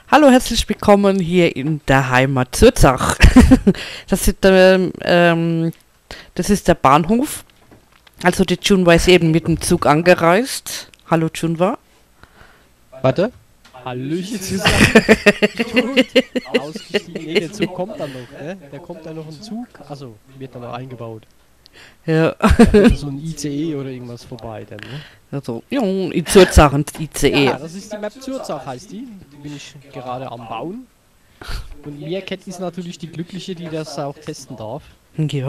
Hallo, herzlich willkommen hier in der Heimat Sürzach. Das ist, das ist der Bahnhof. Also die Junwa ist eben mit dem Zug angereist. Hallo Junwa. Warte. Hallöchen zusammen. Ausgestiegen. Nee, der Zug kommt dann noch, ne? Der kommt dann noch ein Zug. Also wird dann noch eingebaut. Ja. So ein ICE oder irgendwas vorbei dann, ne? Also, ja, in Sürzach ein ICE. Ja, das ist die Map Zurzach, heißt die. Die bin ich gerade am Bauen. Und Meerkat ist natürlich die Glückliche, die das auch testen darf. Ja.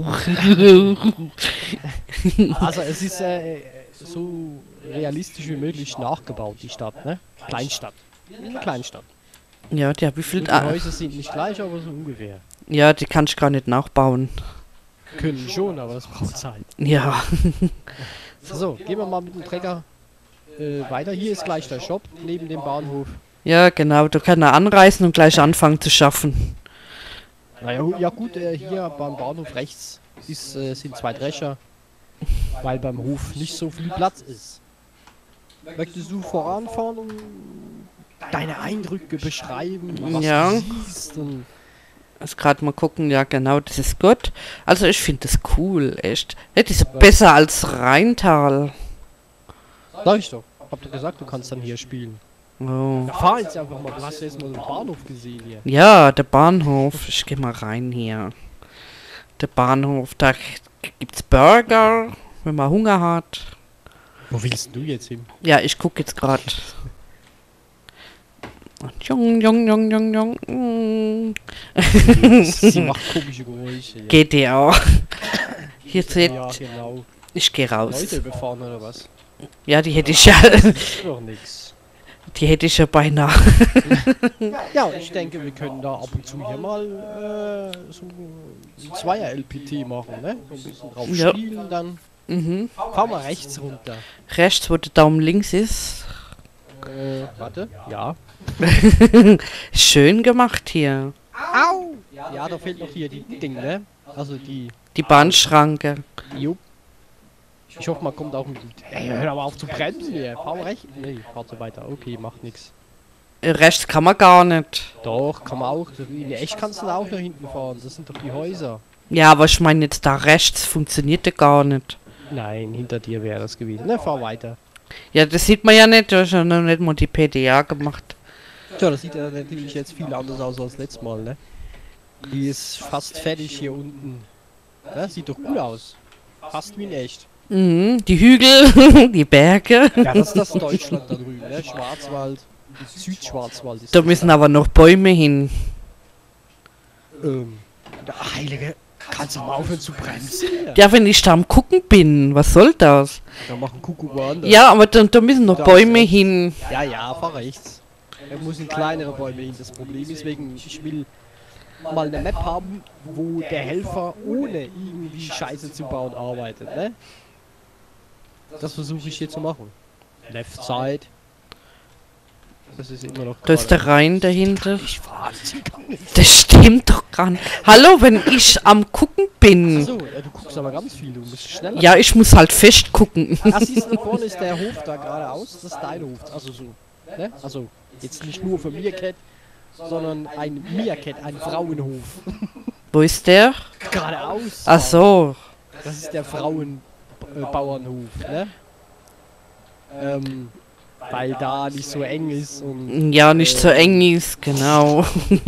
Also es ist so realistisch wie möglich nachgebaut, die Stadt, ne? Kleinstadt. Eine Kleinstadt. Ja, wie viel... Die Häuser sind nicht gleich, aber so ungefähr. Ja, die kann ich gar nicht nachbauen. Können schon, aber das braucht Zeit. Ja. So, gehen wir mal mit dem Trecker weiter. Hier ist gleich der Shop neben dem Bahnhof. Ja, genau. Du kannst anreisen und gleich anfangen zu schaffen. Naja, ja gut, hier beim Bahnhof rechts sind zwei Drescher, weil beim Hof nicht so viel Platz ist. Möchtest du voranfahren und deine Eindrücke beschreiben, was Ja. du siehst? Und Jetzt gerade mal gucken, ja genau, das ist gut. Also ich finde das cool, echt. Das ist besser als Rheintal. sag ich doch, hab doch gesagt, du kannst dann hier spielen. Oh. Ja, fahr jetzt einfach mal, du hast ja erst mal den Bahnhof gesehen hier. Ja, der Bahnhof. Ich gehe mal rein hier. Der Bahnhof, da gibt's Burger, wenn man Hunger hat. Wo willst du jetzt hin? Ja, ich gucke jetzt gerade. Jung, jung, jung, jung, jung. Sie macht komische Geräusche. Ja. GTA. Hier seht, Ja, genau. ich gehe raus. Leute überfahren oder was? Ja, die hätte ich ja, Das ist doch nix. die hätte ich ja beinahe. Ja, ich denke, wir können da ab und zu hier mal so ein Zweier-LPT machen, ne? So ein bisschen drauf Ja. spielen, dann Mhm. fahren wir rechts runter. Rechts, wo der Daumen links ist. Warte. Ja. Schön gemacht hier. Au! Ja, da fehlt noch hier die Ding, ne? Also die... Die Bahnschranke. Jupp. Ich hoffe, man kommt auch mit... Ey, hör aber auf zu bremsen hier. Fahr mal rechts. Nee, fahr so weiter. Okay, macht nix. Rechts kann man gar nicht. Doch, kann man auch. In echt kannst du da auch nach hinten fahren. Das sind doch die Häuser. Ja, aber ich meine jetzt da rechts funktioniert der gar nicht. Nein, hinter dir wäre das gewesen. Ne, fahr weiter. Ja, das sieht man ja nicht. Du hast ja noch nicht mal die PDA gemacht. Tja, das sieht ja natürlich jetzt viel anders aus als letztes Mal, ne? Die ist fast fertig hier unten. Ja, sieht doch gut aus. Fast wie in echt. Mhm, die Hügel, die Berge. Ja, das ist das Deutschland da drüben, ne? Schwarzwald. Südschwarzwald ist Da das müssen aber noch Bäume hin. Der Heilige, kannst du mal aufhören zu bremsen? Ja, wenn ich da am Gucken bin, was soll das? Da machen Kuckuck woanders. Ja, aber da müssen noch Da Bäume ist rechts. hin. Ja, ja, fahr rechts. Da müssen kleinere Bäume hin. Das Problem ist wegen, ich will mal eine Map haben, wo der Helfer ohne irgendwie Scheiße zu bauen arbeitet, ne? Das versuche ich hier zu machen. Left side. Das ist immer noch. Da ist der Rhein dahinter. Ich fahr, sie kann nicht. Das stimmt doch gar nicht. Hallo, wenn ich am Gucken bin. Achso, du guckst aber ganz viel, du musst schneller. Ja, ich muss halt fest gucken. Ah, siehst du, vorne ist der Hof da geradeaus, das ist dein Hof. Also so. Ne? Also, jetzt nicht nur für Meerkat, sondern ein Meerkat, ein Frauenhof. Wo ist der? Geradeaus. Ach so. Das ist der Frauenbauernhof, ne? Weil da nicht so eng ist und Ja, nicht so eng ist, genau.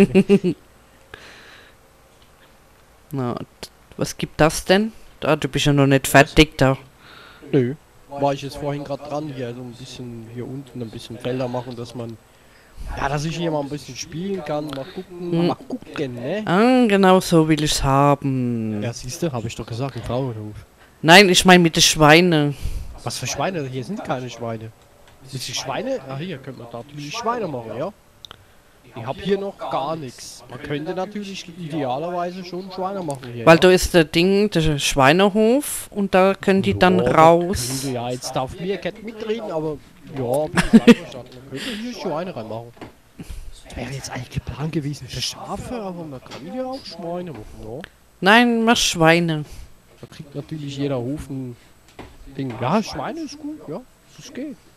Na, was gibt das denn? Da, du bist ja noch nicht fertig da. nö. War ich jetzt vorhin gerade dran, hier so ein bisschen hier unten ein bisschen Felder machen, dass man ja, dass ich hier mal ein bisschen spielen kann, mal gucken, ne? Ah, genau so will ich's haben. Ja, siehst du, habe ich doch gesagt, ein Frauenhof. Nein, ich meine mit den Schweinen. Was für Schweine? Hier sind keine Schweine. Sind die Schweine? Ah, hier können wir natürlich Schweine machen, ja? Ich habe hier noch gar nichts. Man könnte natürlich idealerweise schon Schweine machen hier. Weil ja? da ist der Ding, der Schweinehof und da können die dann Ja, raus. könnte ja, jetzt darf Meerkat mitreden, aber ja, bin ich einverstanden. Man könnte hier Schweine reinmachen. Das wäre jetzt eigentlich geplant gewesen für Schafe, aber man kann hier auch Schweine machen, ja? Nein, mach Schweine. Da kriegt natürlich jeder Hof ein Ding. Ja, Schweine ist gut, ja, das geht.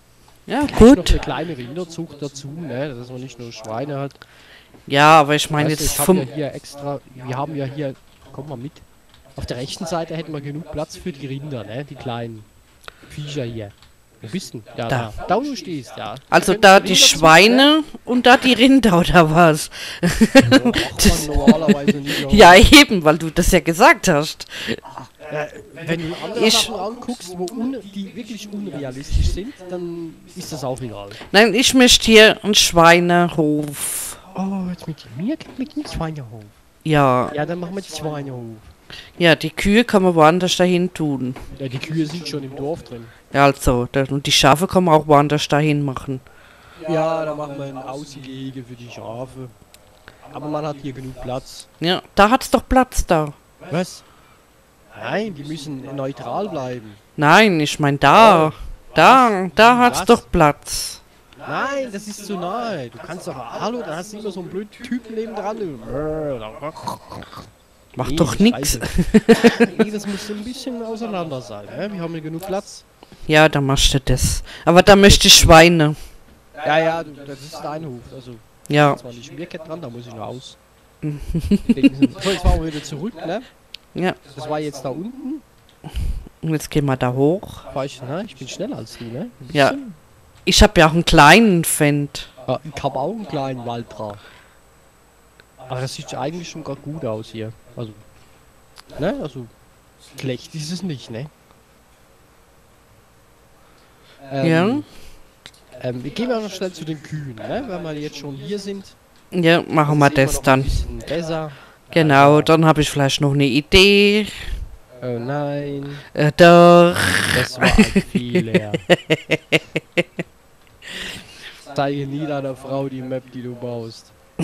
Ja, Vielleicht noch gut. eine kleine Rinderzucht dazu, ne? Dass man nicht nur Schweine hat. Ja, aber ich meine Weißt du, jetzt ich habe vom... ja hier extra, wir haben ja hier, komm mal mit. Auf der rechten Seite hätten wir genug Platz für die Rinder, ne? Die kleinen Viecher hier. Wo bist du? Ja, Da. da. Da, wo du stehst, ja. Also Können da die die Rinder zucht, Schweine und da die Rinder oder was? ne? Macht man normalerweise nicht. aber- Ja, eben, weil du das ja gesagt hast. Wenn du andere Ich- Sachen anguckst, die wirklich unrealistisch sind, dann ist das auch egal. Nein, ich möchte hier einen Schweinehof. Oh, jetzt mit dem Schweinehof. Ja, Ja, dann machen wir den Schweinehof. ja, die Kühe kann man woanders dahin tun. Ja, die Kühe sind schon im Dorf drin. Ja, also, und die Schafe kann man auch woanders dahin machen. Ja, da machen wir ein Außengehege für die Schafe. Aber man hat hier genug Platz. Ja, da hat's doch Platz da. Was? Nein, die müssen neutral bleiben. Nein, ich meine da. Da hat's Was? doch Platz. Nein, das ist zu nahe. Du kannst doch... Hallo, da hast du immer so einen blöden Typen neben dran. Macht Nee, doch nix. Scheiße. Nee, das muss so ein bisschen auseinander sein. Ne? Wir haben hier genug Platz. Ja, da machst du das. Aber da möchte ich Schweine. Ja, ja, das ist dein Hof. Also, Ja. zwar nicht Meerkat dran, da muss ich noch aus. So, jetzt fahren wir wieder zurück, ne? Ja. Das war jetzt da unten. Und jetzt gehen wir da hoch. Ich bin schneller als du, ne? Ein Ja. bisschen. Ich habe ja auch einen kleinen Fendt. Ja, ich habe auch einen kleinen Waltra. Aber das sieht eigentlich schon gerade gut aus hier. Also, ne? Also, schlecht ist es nicht, ne? Ja. Wir gehen mal noch schnell zu den Kühen, ne? Wenn wir jetzt schon hier sind. Ja, machen wir sehen das noch ein dann. bisschen besser. Genau, dann habe ich vielleicht noch eine Idee. Oh nein, Doch. das war ein Fehler. Zeige nie deiner Frau die Map, die du baust. Da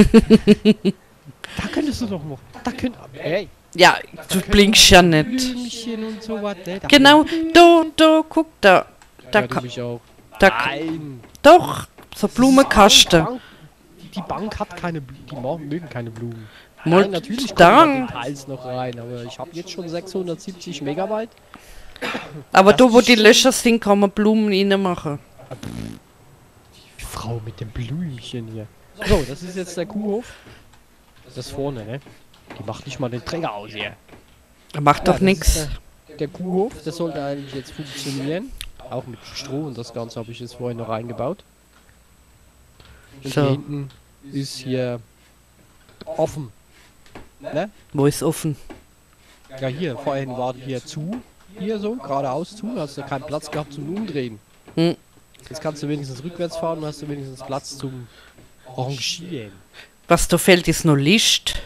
könntest du doch noch. Da könnt. Hey, Ja, du blinkst ja nicht. Blümchen und so was, ne? Da Genau, guck da. Da, ja, du ka- mich auch. da, Nein. doch, so Blumenkasten. Die Bank hat keine Blumen. Die mögen keine Blumen. Mol- Nein, natürlich da. kommen da Details noch rein, aber ich habe jetzt schon 670 Megabyte. Aber Das da, wo ist die schon- Löcher sind, kann man Blumen reinmachen. Die Frau mit dem Blümchen hier. So, das ist jetzt der Kuhhof. Das vorne, ne? Die macht nicht mal den Träger aus hier. Macht doch das nix. ist der Kuhhof, das sollte eigentlich jetzt funktionieren. Auch mit Stroh und das Ganze habe ich jetzt vorhin noch reingebaut. Und So. hier hinten ist hier offen. Ne? Wo ist offen? Ja, hier, vorhin war hier zu. Hier so, geradeaus zu. Hast du keinen Platz gehabt zum Umdrehen. Hm. Jetzt kannst du wenigstens rückwärts fahren und hast du wenigstens Platz zum Rangieren. Was da fehlt, ist nur Licht.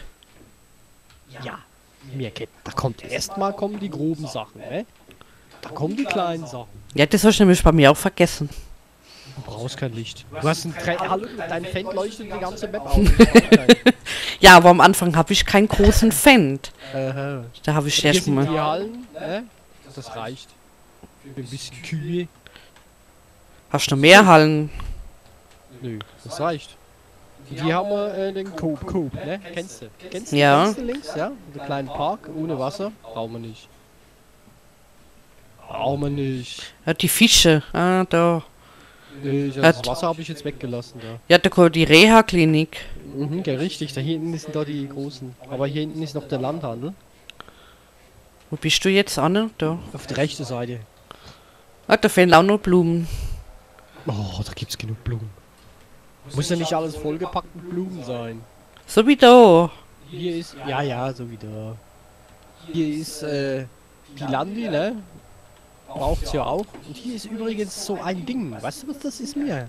Ja, mir geht. Da kommt erstmal kommen die groben Sachen, ne? Da kommen die kleinen Sachen. Ja, das hast du nämlich bei mir auch vergessen. Du brauchst kein Licht. Du hast ein Hallo, dein Fendt leuchtet die ganze Map auf. Ja, aber am Anfang habe ich keinen großen Fendt. Aha. Da habe ich Hier sind erstmal. die Hallen, ne? Das reicht. Für ein bisschen Kühe. Hast du noch mehr Hallen? Nö, das reicht. Und hier haben wir den Coop, ne? Kennst du? Kennst du? Ja. Kennst du links, ja? Der kleinen Park ohne Wasser. Brauchen wir nicht. Brauchen wir nicht. Ja, die Fische. Ah, da. Nee, das Hat- Wasser habe ich jetzt weggelassen da. Ja, da kommt die Reha-Klinik. Mhm, ja, richtig. Da hinten sind da die großen. Aber hier hinten ist noch der Landhandel. Wo bist du jetzt, Anne? Da. Auf der rechten Seite. Ah, da fehlen auch noch Blumen. Oh, da gibt's genug Blumen. Muss ja nicht alles vollgepackt mit Blumen sein. So wie da. Hier ist. Ja, so wie da. Hier ist die Landi, ne? Braucht's ja auch. Und hier ist übrigens so ein Ding. Weißt du, was das ist mir?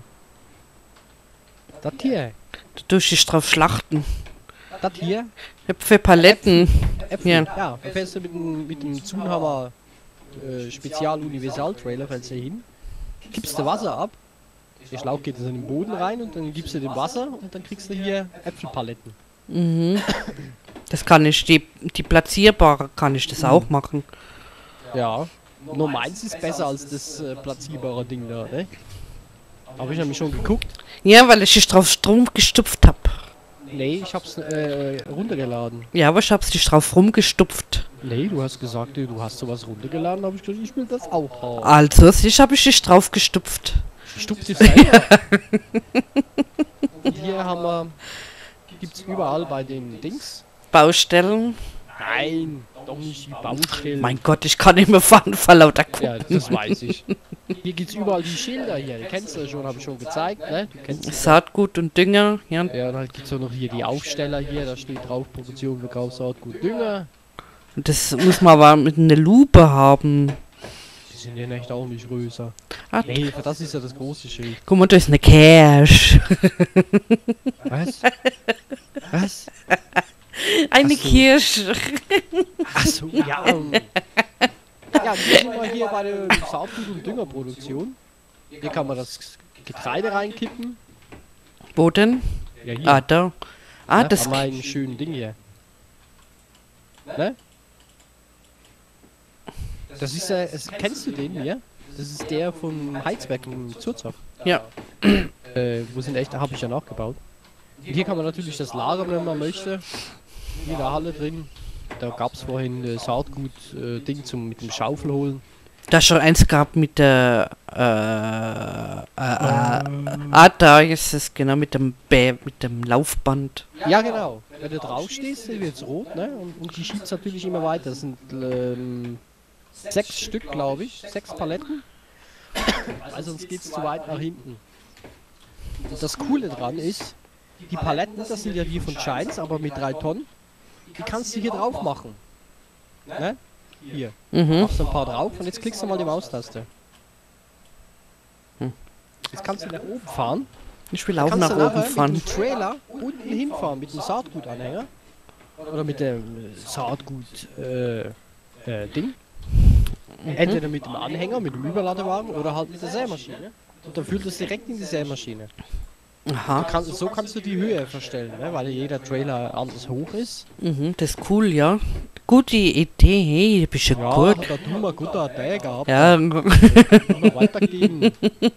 Das hier. Da tust du dich drauf schlachten. Das hier. Für Paletten. Äpfel. Ja. Ja, da fährst du mit dem Zunhammer Spezial-Universal-Trailer fällst du hin. Gibst du Wasser ab. Der Schlauch geht in den Boden rein und dann gibst du dem Wasser und dann kriegst du hier Äpfelpaletten. Mhm. Das kann ich, die platzierbare kann ich das auch machen. Ja. Nur meins ist besser als das platzierbare Ding da, ne? Habe ich nämlich schon geguckt. Ja, weil ich dich drauf Strom gestupft hab. Nee, ich hab's runtergeladen. Ja, aber ich hab's dich drauf rumgestupft. Nee, du hast gesagt, du hast sowas runtergeladen, habe ich gesagt, ich will das auch haben. Also, ich hab ich dich drauf gestupft. Stuppt sich selber. Und hier haben wir, gibt's überall bei den Dings. Baustellen. Nein, doch nicht die Baustellen. Mein Gott, ich kann nicht mehr fahren vor lauter Kuh. Ja, das weiß ich. Hier gibt's überall die Schilder hier. Die kennst du schon, habe ich schon gezeigt, ne? Du kennst das. Saatgut und Dünger. Ja. Ja, und halt gibt's auch noch hier die Aufsteller hier. Da steht drauf, Produktion, Verkauf, Saatgut, Dünger. Und das muss man aber mit einer Lupe haben. Die sind ja echt auch nicht größer. Ah, Nee, das ist ja das große Schild. guck mal, da ist eine Cash. Was? Was? Eine Ach so. Kirsche. Achso, ja. Ja, wir sind mal hier bei der Saatgut- und Düngerproduktion. Hier kann man das Getreide reinkippen. Wo denn? Ja, hier. Ah, da. Ah, Ne? das. Haben wir einen schönen Ding hier. Ne? Das ist kennst du den hier? Das ist der vom Heizwerk in Zurzach. Ja. Wo sind echt, habe ich ja nachgebaut. Und hier kann man natürlich das lagern, wenn man möchte. Hier in der Halle drin. Da gab es vorhin Saatgut-Ding zum mit dem Schaufel holen. Da schon eins gab mit der. Da ist es genau mit dem mit dem Laufband. Ja, genau. Wenn du drauf stehst, dann wird es rot, ne? Und die schiebt natürlich immer weiter. Das sind 6 Stück, glaube ich. 6 Paletten. Also sonst geht es zu weit nach hinten. Und das Coole dran ist, die Paletten, das sind ja die von Giants, aber mit 3 Tonnen. Die kannst du hier drauf machen. Ne? Hier. Mhm. Machst du ein paar drauf und jetzt klickst du mal die Maustaste. Hm. Jetzt kannst du nach oben fahren. Ich will auch Kannst nach du oben nachher fahren. mit dem Trailer unten hinfahren mit dem Saatgutanhänger. Oder mit dem Saatgut-Ding. Entweder mit dem Anhänger, mit dem Überladewagen oder halt mit der Sämaschine. Und dann führt es direkt in die Sämaschine. Aha. So kannst du die Höhe verstellen, ne? Weil jeder Trailer anders hoch ist. Mhm, das ist cool, ja. Gute Idee, hey, du bist ja gut. Hat der Duma guter Idee gehabt. Ja, Immer weitergeben.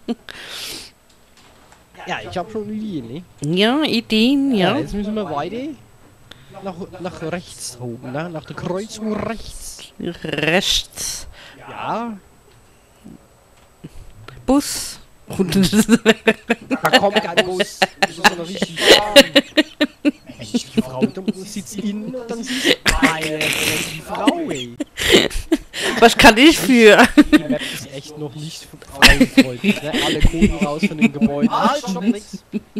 Ja, ich habe schon Ideen, ne? ja, Ideen, ja. Jetzt müssen wir weiter nach rechts oben, ne? Nach der Kreuzung rechts. Rechts. Ja, Bus. da kommt kein Bus. Das ist aber richtig fahren. Mensch, die Frau da unten sitzt innen und dann siehst du meine die Frau, ey. Was kann ich für? Die Map ist echt noch nicht frauenfreundlich, ne? Alle Kohlen raus von dem Gebäude. Halt, stopp, links.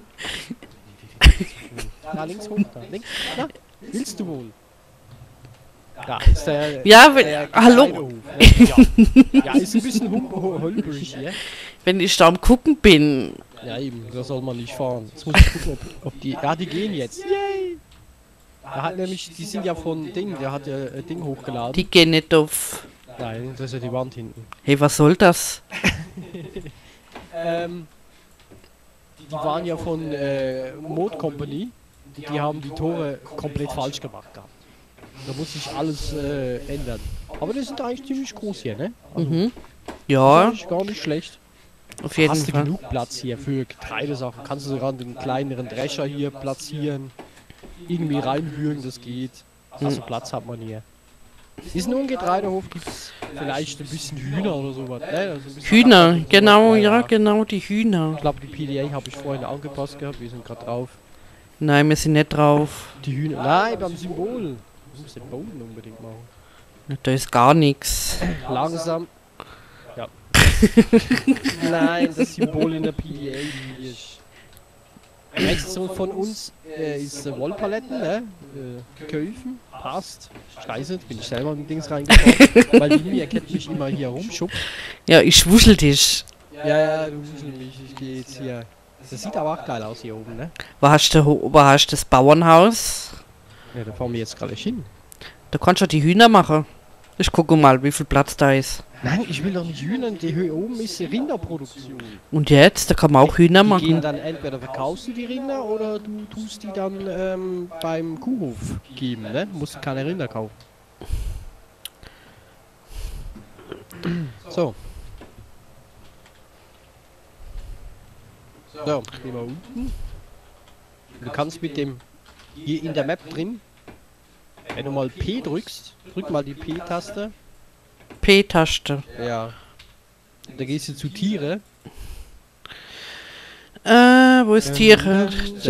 Da, links hoch, da, links. Na, willst du wohl? Da ist der... Ja, der hallo. Getreidehof, ne? Ja, ist ein bisschen holperig hier. Wenn ich da am Gucken bin. Ja eben, da soll man nicht fahren. Jetzt muss ich gucken, ob die... Ja, die gehen jetzt. Yay! Er hat nämlich... Die sind ja von Ding, der hat ja Ding hochgeladen. Die gehen nicht auf. Nein, das ist ja die Wand hinten. Hey, was soll das? Die waren ja von Mode Company. Die haben die Tore komplett falsch gemacht gehabt. Da muss sich alles ändern. Aber die sind eigentlich ziemlich groß hier, ne? Also, Mhm. Ja, gar nicht schlecht. auf jeden Hast du Fall. genug Platz hier für Getreidesachen? Kannst du sogar einen kleineren Drescher hier platzieren? Irgendwie reinwürgen, das geht. Also Platz hat man hier. Ist nur ein Getreidehof, gibt's vielleicht ein bisschen Hühner oder sowas. Ne? Also ein bisschen Hühner, Kartoffeln und genau, sowas. ja, genau, die Hühner. Ich glaube, die PDA habe ich vorhin angepasst gehabt, wir sind gerade drauf. Nein, wir sind nicht drauf. Die Hühner. Nein, beim Symbol. Ich muss den Boden unbedingt machen. Da ist gar nichts. Langsam. Ja. Nein, das Symbol in der PDA hier ist. Rechts so von uns ist Wollpaletten, ne? Köfen, passt. Scheiße, jetzt bin ich selber in den Dings reingekommen, weil die mir kennt mich immer hier rumschubst. Ja, ich wuschel dich. Ja, du wuschel mich, ich gehe jetzt hier. Das sieht aber auch geil aus hier oben, ne? Wo hast du das Bauernhaus? Ja, da fahren wir jetzt gerade hin. Da kannst du die Hühner machen. Ich gucke mal, wie viel Platz da ist. Nein, ich will doch nicht Hühner, die Höhe oben ist die Rinderproduktion. Und jetzt? Da kann man auch Hühner Die gehen machen. dann entweder verkaufst du die Rinder oder du tust die dann beim Kuhhof geben, ne? Du musst keine Rinder kaufen. So. So, gehen wir unten. Du kannst mit dem hier in der Map drin, wenn du mal P drückst, drück mal die P-Taste. P-Taste. Ja. Da gehst du zu Tiere. Wo ist Tiere?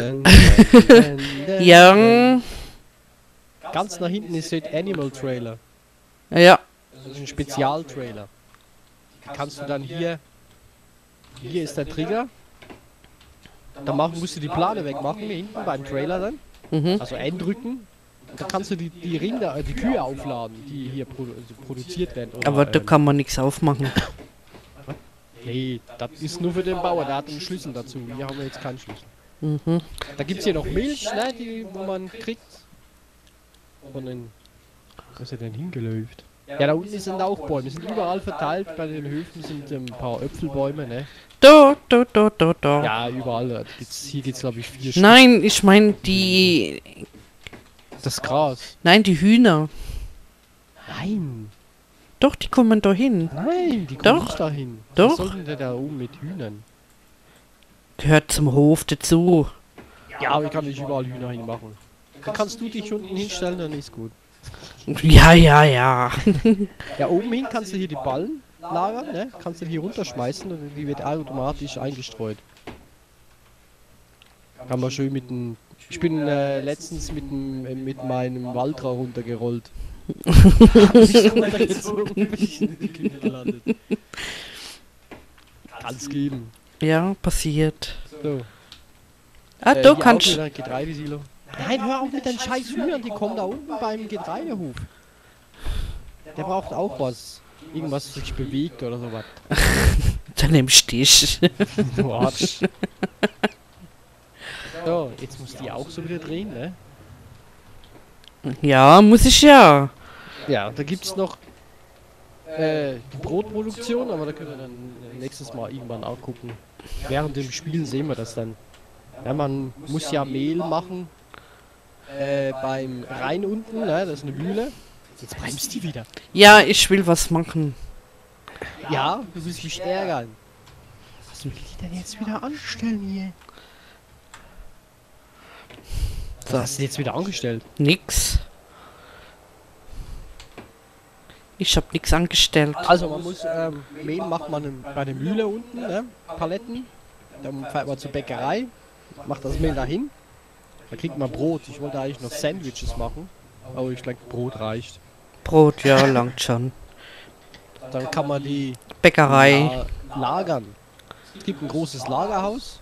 Ja. Ganz nach hinten ist der Animal Trailer. Ja. Das ist ein Spezialtrailer. Kannst du dann hier... Hier ist der Trigger. Dann musst du die Plane wegmachen, hier hinten beim Trailer dann. Mhm. Also eindrücken. Und dann kannst du die Rinder, die Kühe aufladen, die hier produziert werden. Oder, Aber da kann man nichts aufmachen. nee, das ist nur für den Bauer, der hat einen Schlüssel dazu. Hier haben wir jetzt keinen Schlüssel. Mhm. Da gibt es hier noch Milch, ne, wo man kriegt. Von den... Wo ist er denn hingeläuft? Ja, da unten sind auch Bäume, sind überall verteilt. Bei den Höfen sind ein paar Äpfelbäume, ne? Da. Ja, überall. Hier gibt's glaube ich 4 Stück. Nein, ich meine die... Das Gras. Nein, die Hühner. Nein, Doch, die kommen da hin. nein, die kommen Doch. nicht dahin. Doch. Was soll denn der da oben mit Hühnern? Gehört zum Hof dazu. Ja, aber ich kann nicht überall Hühner hinmachen. Dann kannst du dich unten hinstellen, dann ist gut. Ja. Ja, oben hin kannst du hier die Ballen lagern, ne? Kannst du hier runterschmeißen und die wird automatisch eingestreut. Kann man schön mit dem... Ich bin letztens mit meinem Waltra runtergerollt. Kann's geben. Ja, passiert. So. Ah, Hier du auch kannst... wieder ein Getreidesilo. Nein, hör auf mit den scheiß Hühnern, die kommen da unten beim Getreidehof. Der braucht auch was. Irgendwas sich bewegt oder sowas. Dann im Stich. Du Arsch. So, jetzt muss die auch so wieder drehen, ne? Ja, muss ich ja. Ja, da gibt's noch die Brotproduktion, aber da können wir dann nächstes Mal irgendwann auch gucken. Während dem Spielen sehen wir das dann. Ja, man muss ja Mehl machen beim Rhein unten, ne? Das ist eine Mühle. Jetzt bremst die wieder. Ja, ich will was machen. Ja, du willst mich ärgern. Was will die denn jetzt wieder anstellen hier? Was hast du jetzt wieder angestellt? Nix. Ich hab nix angestellt. Also man muss, Mehl macht man bei der Mühle unten, ne? Paletten. Dann fährt man zur Bäckerei, macht das Mehl dahin. Da kriegt man Brot. Ich wollte eigentlich noch Sandwiches machen, aber ich denke Brot reicht. Brot, ja, langt schon. Dann kann man die Bäckerei. lagern. Es gibt ein großes Lagerhaus.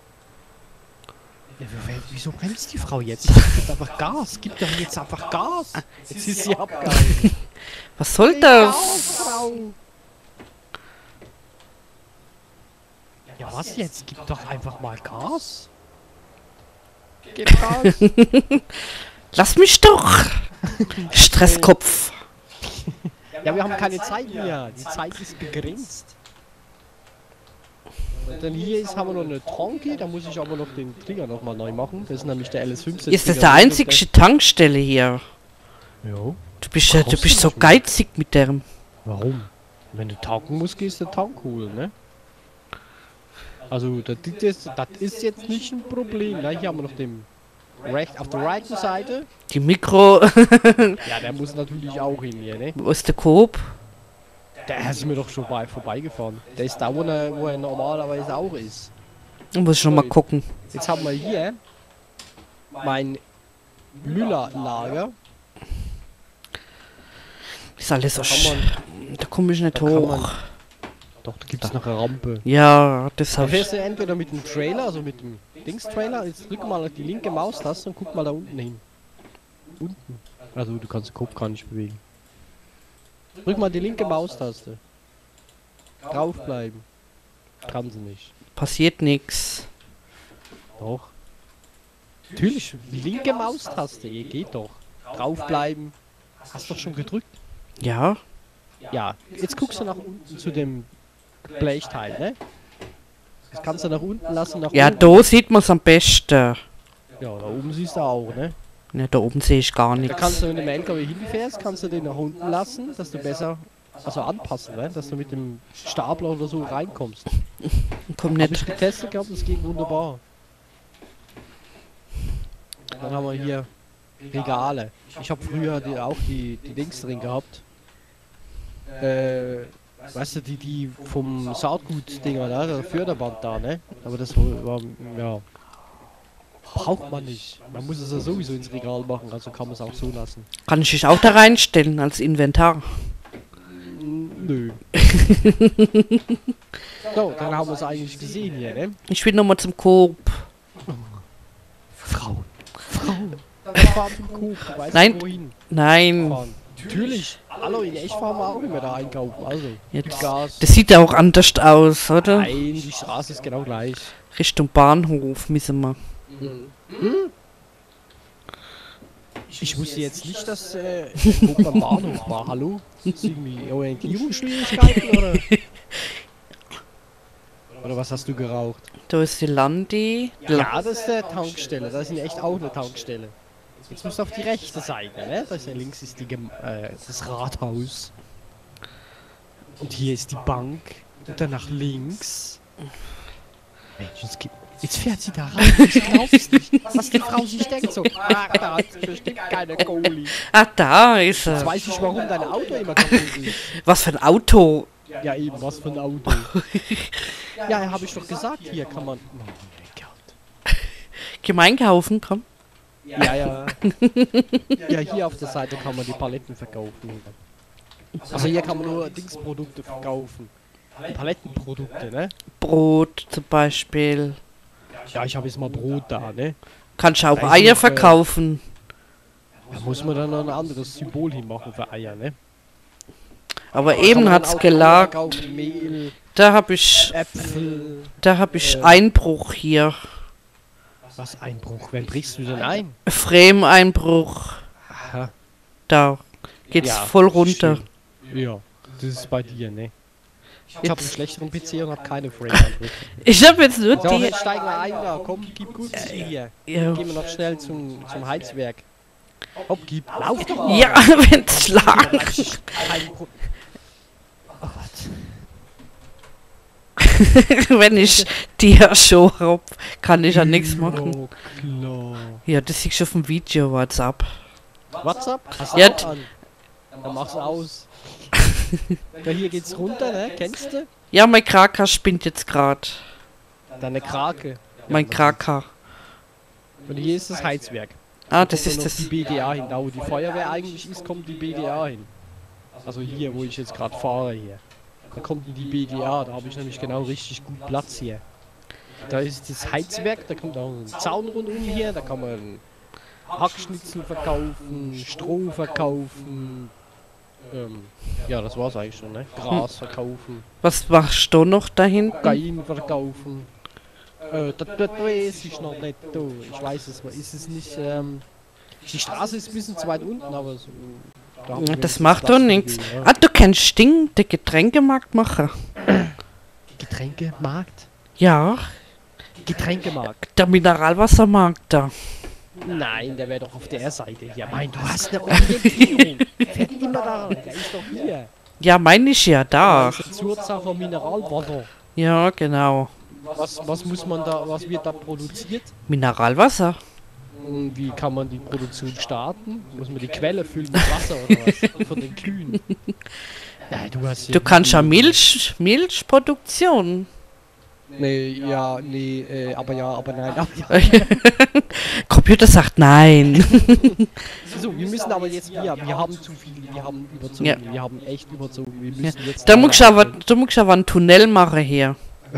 Ja, wieso bremst die Frau jetzt? Gib einfach Gas. Gib doch jetzt einfach Gas. Jetzt ist sie abgehalten. Was soll das? Frau. Ja, was jetzt? Gib doch einfach mal Gas. Gib Gas. Lass mich doch! Stresskopf. Ja, wir haben keine Zeit mehr. Die Zeit ist begrenzt. Und dann hier haben wir noch eine Tronke, da muss ich aber noch den Trigger nochmal neu machen. Das ist nämlich der LS15. Ist das der einzige Tankstelle hier? Jo. Du bist so geizig mit dem. Warum? Wenn du tanken musst, gehst du Tank holen, ne? Also, das ist jetzt nicht ein Problem. Ne? Hier haben wir noch den auf der rechten Seite. Die Mikro. Ja, der muss natürlich auch hin hier, ne? Wo ist der Coop? Der ist mir doch schon vorbeigefahren. Der ist da, wo er normalerweise auch ist. Muss ich noch mal gucken. Jetzt haben wir hier mein Müllerlager. Ist alles so Da kann Da komme ich nicht da kann hoch. man- Doch, da gibt es noch eine Rampe. Ja, das Da hab ich. fährst du entweder mit dem Trailer, also mit dem Dings-Trailer, jetzt drück mal auf die linke Maustaste und guck mal da unten hin. Unten. Also du kannst den Kopf gar nicht bewegen. Drück mal die linke Maustaste. Draufbleiben. Kann sie nicht. Passiert nix. Doch. Natürlich, die linke Maustaste, ihr geht doch. Draufbleiben. Hast doch schon gedrückt. Ja? Ja, jetzt guckst du nach unten zu dem Blechteil, ne? Das kannst du nach unten lassen, nach Ja, oben. da sieht man's am besten. Ja, da oben siehst du auch, ne? Ne, da oben sehe ich gar Da nichts. kannst du, wenn du mit dem LKW hinfährst, kannst du den nach unten lassen, dass du besser, also anpassen, ne? Dass du mit dem Stapler oder so reinkommst. Komm Hab ich nicht. getestet gehabt, das ging wunderbar. Dann haben wir hier Regale. Ich habe früher auch die Dings drin gehabt. Weißt du, die vom Saatgut-Dinger, ne? Der Förderband da, ne? Aber das war, ja. Braucht man nicht. Man muss es ja sowieso ins Regal machen, also kann man es auch so lassen. Kann ich dich auch da reinstellen als Inventar? Nö. So, dann haben wir es eigentlich gesehen hier, ne? Ich will nochmal zum Coop. Frauen. Dann fahren zum Coop. Weißt Nein. du wohin? Nein. Fahren. Natürlich. Hallo, in echt fahren wir auch immer da einkaufen. Also, Ja, mit Gas. Das sieht ja auch anders aus, oder? Nein, die Straße ist genau gleich. Richtung Bahnhof müssen wir. Ich wusste jetzt nicht, dass Coop am Bahnhof war. Hallo? Ist irgendwie Orientierungsschwierigkeiten oder? Oder was hast du geraucht? Da ist die Landi. Ja, das ist der Tankstelle. Das ist in echt auch eine Tankstelle. Jetzt musst du auf die rechte Seite, ne? Da ist ja links ist das Rathaus. Und hier ist die Bank. Und dann nach links. Mensch, jetzt fährt sie da rein. Ich glaub's nicht. Was die Frau sich denkt so. Ah, da hat bestimmt keine Kohli. Ah, da ist Jetzt er. weiß ich, warum dein Auto immer kaputt ist. Was für ein Auto. Ja, eben, was für ein Auto. Ja, habe ich doch gesagt. Hier kann man. Oh mein Gott. Geh mal einkaufen, komm. Ja. Ja, hier auf der Seite kann man die Paletten verkaufen. Also hier kann man nur Dingsprodukte verkaufen. Palettenprodukte, ne? Brot zum Beispiel. Ja, ich habe jetzt mal Brot da, ne? Kannst du auch Da ist Eier noch, verkaufen. Da muss man dann noch ein anderes Symbol hinmachen für Eier, ne? Aber Kann eben man hat's auch gelagt. verkaufen, Mehl, Da hab ich Äpfel. Einbruch hier. Was Einbruch? Wen brichst du denn ein? Frame-Einbruch. Aha. Da geht's Ja, voll runter. stimmt. Ja, das ist bei dir, ne? Ich habe einen schlechteren PC und habe keine Frame-Einbrüche. Ich hab jetzt nur So, die. jetzt steigen wir ein, da. Komm, gib gut hier. Ja, Gehen wir noch schnell zum Heizwerk. Hopp, gib. Lauf doch mal. ja wenn's schlagen. Oh Gott. Wenn ich die schon hab, kann ich ja nichts machen. Oh, klar. Ja, das siehst du auf dem Video, WhatsApp. WhatsApp? Hast du Ja, auch an? Dann mach's aus. Ja, hier geht's runter, ne? Kennst du? Ja, mein Kraka spinnt jetzt grad. Deine Krake. Mein Kraka. Und hier ist das Heizwerk. Ah, Da das kommt ist noch das. die BGA hin. Da wo die Feuerwehr eigentlich ist, kommt die BGA hin. Also hier, wo ich jetzt gerade fahre hier. Da kommt die BGA, da habe ich nämlich genau richtig gut Platz hier. Da ist das Heizwerk, da kommt auch ein Zaun rundum hier, da kann man Hackschnitzel verkaufen, Stroh verkaufen. Ja, das war's eigentlich schon, ne? Gras verkaufen, Was machst du noch da hinten? Kokain verkaufen. Das weiß ich noch nicht, du. Ich weiß es mal. Ist es nicht, die Straße ist ein bisschen zu weit unten, aber so. Da haben wir Das wenigstens macht doch Platz für nichts. die, ja. Ah, du kennst Ding, den Getränkemarkt machen. Getränkemarkt? Ja, Getränkemarkt. der Mineralwassermarkt da. Nein, der wäre doch auf der Seite hier. Mein, du hast eine Orientierung. Fährt immer da. Der ist doch hier. Ja, meine ich ja da. Das ist Zurzacher Mineralwasser. Ja, genau. Was muss man da, was wird da produziert? Mineralwasser. Und wie kann man die Produktion starten? Muss man die Quelle füllen mit Wasser oder was? Von den Kühen? Ja, du hast hier Du kannst ja Milchproduktion. Nee, aber ja, aber nein. Aber ja. Computer sagt nein. So, wir müssen aber jetzt, wir haben zu viel, wir haben überzogen, Ja. wir haben echt überzogen, wir müssen jetzt... Da musst du aber einen Tunnel machen hier.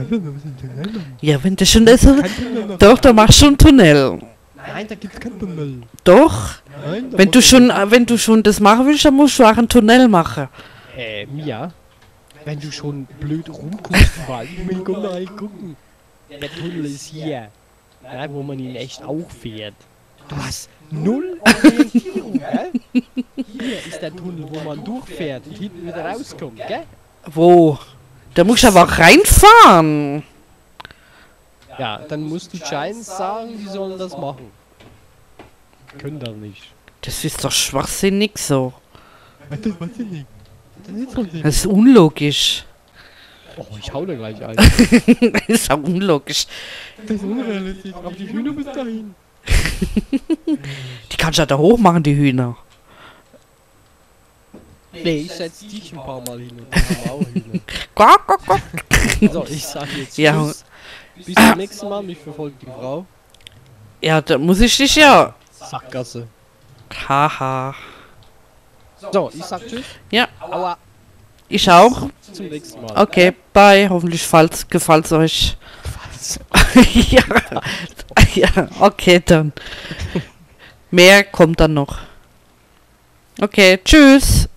Ja, wenn das schon ist. Doch, da machst du einen Tunnel. Nein, da gibt's keinen Tunnel. Doch. Nein, da Wenn muss du schon das machen willst, dann musst du auch einen Tunnel machen. Mia, wenn du schon blöd rumguckst, weil ich will mal reingucken. Der Tunnel ist hier, ja, wo man ihn echt auch fährt. Du hast null Orientierung, gell? Hier ist der Tunnel, wo man durchfährt und hinten wieder rauskommt, gell? Wo? Da musst du aber auch reinfahren. Ja, dann musst du Giants sagen, die sollen das machen. Können das nicht. Das ist doch schwachsinnig so. Das weiß ich nicht. Das ist unlogisch. Oh, ich hau da gleich ein. Das ist auch unlogisch. Das ist unrealistisch, aber die Hühner bis dahin. Die kannst du ja da hoch machen, die Hühner. Nee, ich setz dich ein paar Mal hin und dann haben wir auch Hühner. Quack, quack, quack. So, ich sag jetzt Ja. Tschüss. Bis zum nächsten Mal, mich verfolgt die Frau. Ja, da muss ich dich ja. Sackgasse. Haha. So, ich sag Tschüss. Ja, Aua. ich auch. Zum nächsten Mal. Okay, bye. Hoffentlich gefällt's euch. ja. Ja, okay, dann. Mehr kommt dann noch. Okay, tschüss.